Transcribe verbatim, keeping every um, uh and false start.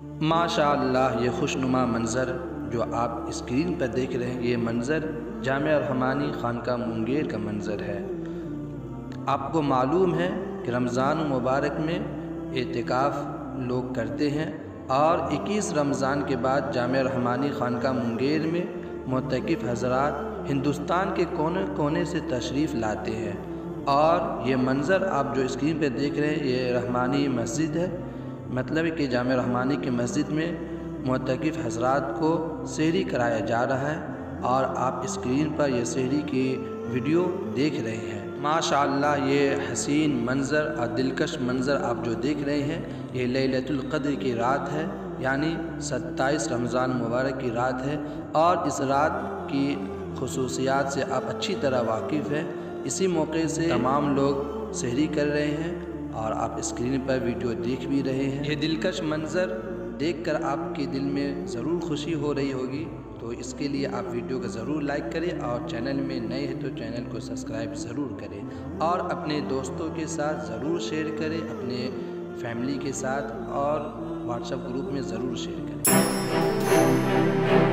माशाअल्लाह, ये खुशनुमा मंज़र जो आप स्क्रीन पर देख रहे हैं, ये मंज़र जामिया रहमानी खानका मुंगेर का मंज़र है। आपको मालूम है कि रमज़ान मुबारक में एतिकाफ़ लोग करते हैं और इक्कीस रमज़ान के बाद जामिया रहमानी खानका मुंगेर में मुअत्तकिफ़ हज़रात हिंदुस्तान के कोने कोने से तशरीफ़ लाते हैं। और ये मंज़र आप जो स्क्रीन पे देख रहे हैं, ये रहमानी मस्जिद है। मतलब है कि जामिया रहमानी की मस्जिद में मुअत्तकिफ़ हज़रात को सहरी कराया जा रहा है और आप स्क्रीन पर ये सहरी की वीडियो देख रहे हैं। माशाअल्लाह, ये हसीन मंज़र और दिलकश मंज़र आप जो देख रहे हैं, ये लैलतुल क़द्र की रात है, यानी सत्ताईस रमज़ान मुबारक की रात है। और इस रात की खुसूसियात से आप अच्छी तरह वाकिफ़ हैं। इसी मौके से तमाम लोग सहरी कर रहे हैं और आप स्क्रीन पर वीडियो देख भी रहे हैं। ये दिलकश मंज़र देखकर आपके दिल में ज़रूर खुशी हो रही होगी, तो इसके लिए आप वीडियो को ज़रूर लाइक करें और चैनल में नए हैं तो चैनल को सब्सक्राइब ज़रूर करें और अपने दोस्तों के साथ ज़रूर शेयर करें, अपने फैमिली के साथ और व्हाट्सएप ग्रुप में ज़रूर शेयर करें।